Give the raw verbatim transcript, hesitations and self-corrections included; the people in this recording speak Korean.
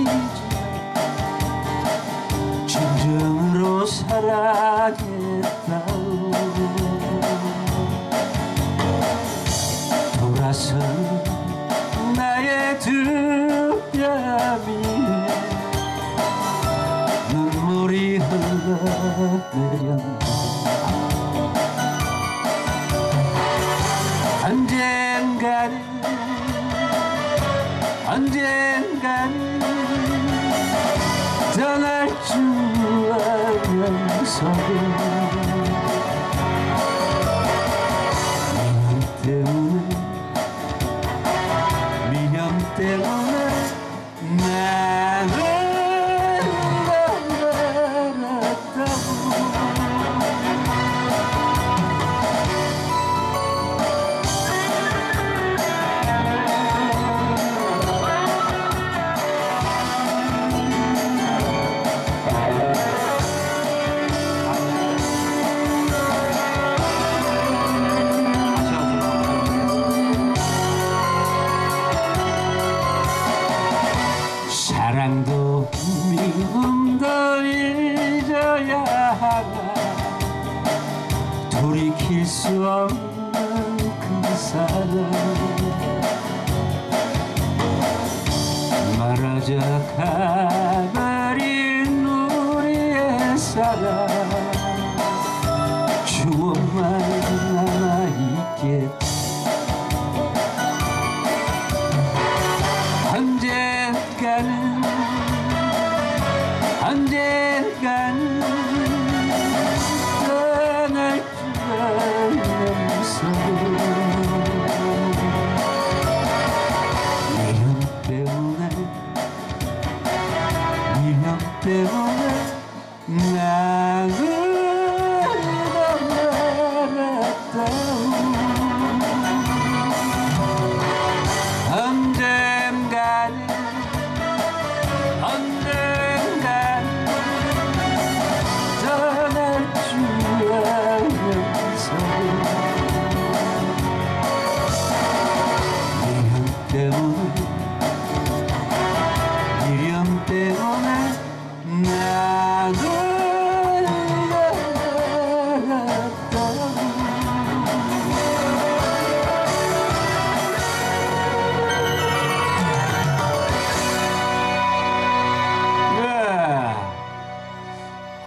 진정으로 사랑했다오. 돌아선 나의 두 뺨 위에 눈물이 흘러내렸네. 언젠가는 언젠가는 떠날 줄 알면서도 미련 때문에 미련 때문에 나는 사랑도 미움도 잊어야 하나 돌이킬 수 없는 그 사랑 말아져 가버린 우리의 사랑 추억만 남아있겠다. 언젠가는 언젠가는 떠날 줄 알면서도 미련 때문에 미련 때문에